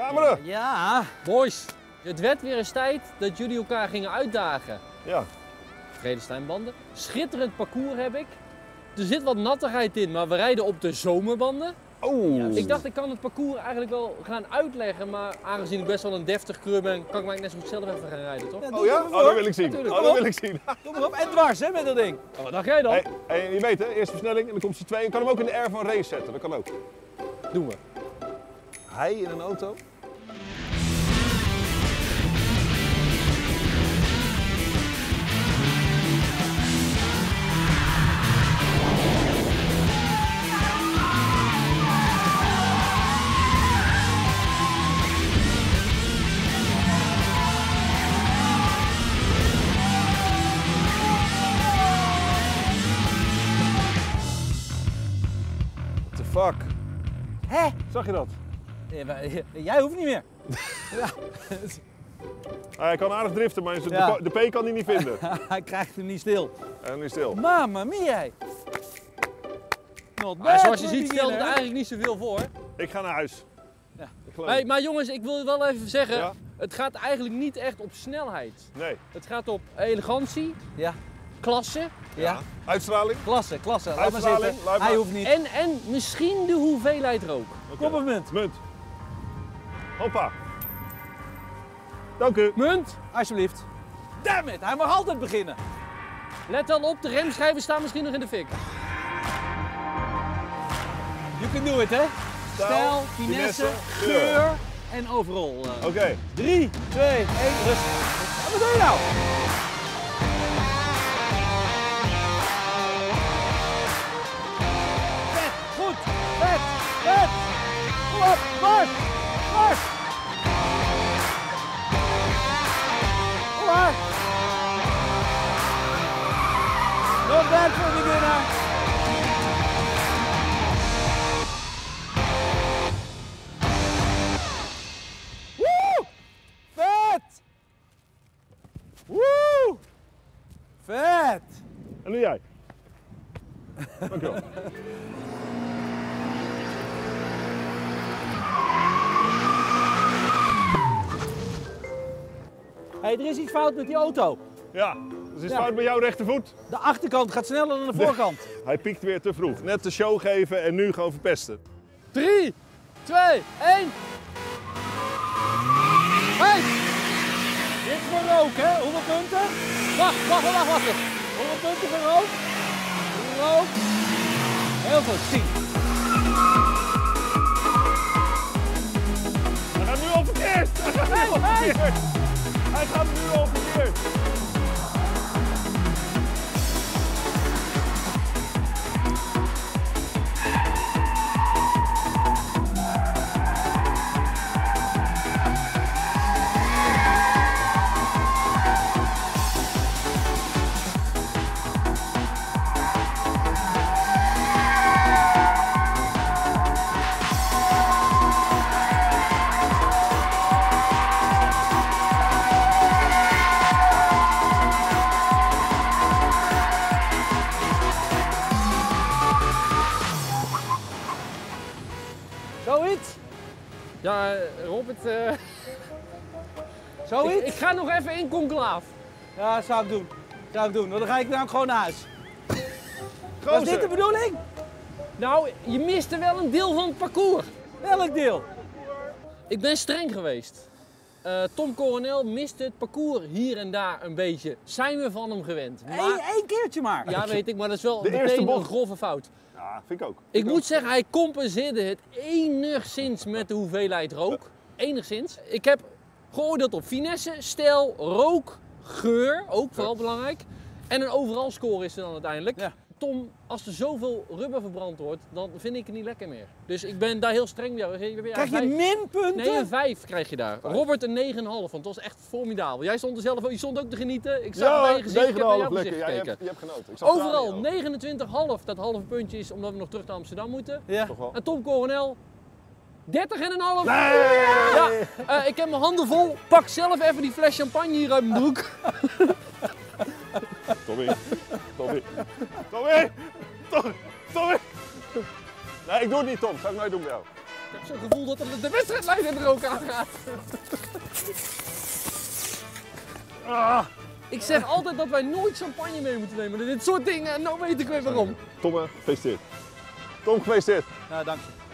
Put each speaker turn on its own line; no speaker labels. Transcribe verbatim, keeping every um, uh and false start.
Hameren!
Ja.
Boys, het werd weer eens tijd dat jullie elkaar gingen uitdagen.
Ja.
Vredesteinbanden. Schitterend parcours heb ik. Er zit wat nattigheid in, maar we rijden op de zomerbanden.
Oh.
Ik dacht, ik kan het parcours eigenlijk wel gaan uitleggen, maar aangezien ik best wel een deftig keur ben, kan ik maar net zo goed zelf even gaan rijden, toch?
Ja, doe
Oh ja?
het
Oh,
even
dat wil ik zien.
Natuurlijk.
Oh, dat wil ik zien.
Kom maar op. En dwars, hè, met dat ding.
Oh, wat dacht jij dan?
Hey, hey, je weet hè, eerst versnelling en dan komt z'n twee. Je kan hem ook in de R van race zetten, dat kan ook.
Doen we.
Hij in een auto? What the fuck?
Hè?
Zag je dat?
Ja, maar, jij hoeft niet meer. Ja.
Hij kan aardig driften, maar de,
Ja.
de P kan hij niet vinden.
Hij krijgt hem niet stil.
En nu stil.
Mamma mia. Not
Maar
bad
zoals je
for a
ziet stelt het
beginner.
eigenlijk niet zoveel voor.
Ik ga naar huis.
Ja.
Ik geloof
Hey,
het.
maar jongens, ik wil wel even zeggen,
Ja?
het gaat eigenlijk niet echt op snelheid.
Nee.
Het gaat op elegantie,
Ja.
klasse
Ja.
Uitstraling?
Klasse, klasse. Laat maar
Uitstraling,
zitten.
laat maar.
Hij hoeft niet.
en, en misschien de hoeveelheid rook.
Oké.
Kom op munt.
Munt. Hoppa. Dank u.
Munt,
Alsjeblieft. Damn it, hij mag altijd beginnen.
let dan op, de remschijven staan misschien nog in de fik.
You can do it, hè?
Stijl,
Stijl, finesse,
finesse,
geur
geur.
en overal. eh.
Oké.
drie, twee, één, rustig. Wat doe je nou? Vet, goed, vet, vet. Kom op, mars, mars. Kom maar. Not bad for a beginner. Woe! Vet! Woe! Vet!
En nu jij. Dankjewel.
Hey, er is iets fout met die auto.
Ja, dus is
Ja.
fout bij jouw rechtervoet.
De achterkant gaat sneller dan de voorkant.
Hij piekt weer te vroeg. Net de show geven en nu gewoon verpesten.
drie, twee, één. Hey!
Dit is voor rook, hè? Hoeveel punten?
Wacht, wacht, wacht, wacht.
Hoeveel punten voor rook? Rook. Heel goed, tien.
Hij gaat nu al verkeerd. Hij gaat nu al
Hey, hey.
verkeerd. Hij gaat nu al verkeerd.
Zoiets?
Ja, Robert, eh,
Zoiets?
ik, ik ga nog even in conclaaf.
Ja, dat zou ik doen. Zou ik doen, want dan ga ik nou gewoon naar huis. Was
Gozer.
dit de bedoeling?
Nou, je miste wel een deel van het parcours.
Welk deel?
Ik ben streng geweest. Eh, Tom Coronel miste het parcours hier en daar een beetje. Zijn we van hem gewend.
Eén
Maar,
één keertje maar.
ja, weet ik, maar dat is wel
De eerste
meteen een
bocht.
grove fout.
Ja, vind ik ook.
Ik moet zeggen, hij compenseerde het enigszins met de hoeveelheid rook. Enigszins. Ik heb geoordeeld op finesse, stijl, rook, geur, ook vooral belangrijk. En een overal score is er dan uiteindelijk.
Ja.
Tom, als er zoveel rubber verbrand wordt, dan vind ik het niet lekker meer. Dus ik ben daar heel streng bij.
Krijg je
Vijf-
minpunten?
Nee, een vijf krijg je daar. Robert een negen komma vijf, want dat was echt formidabel. Jij stond er zelf ook, je stond ook te genieten. Ik zag het bij je gezicht, ik heb naar jouw gezicht
lekker. Ja, je,
gekeken.
hebt, je hebt genoten. Ik zag tranen in
Overal
je ogen.
negenentwintig komma vijf, dat halve puntje is omdat we nog terug naar Amsterdam moeten.
Ja.
Toch wel?
En Tom Coronel, dertig komma vijf.
Nee!
Ja, eh, ik heb mijn handen vol. Pak zelf even die fles champagne hier uit mijn broek.
Tommy. Tommy. Tommy. Tommy. Tommy. Nee, ik doe het niet, Tom. Ga ik nooit doen bij jou.
Ik heb zo'n gevoel dat de wedstrijdleider er ook aan gaat.
Ah.
Ik zeg altijd dat wij nooit champagne mee moeten nemen. Dit soort dingen, nou weet ik weer waarom.
Tom, gefeliciteerd. Tom, gefeliciteerd.
Ja, dank je.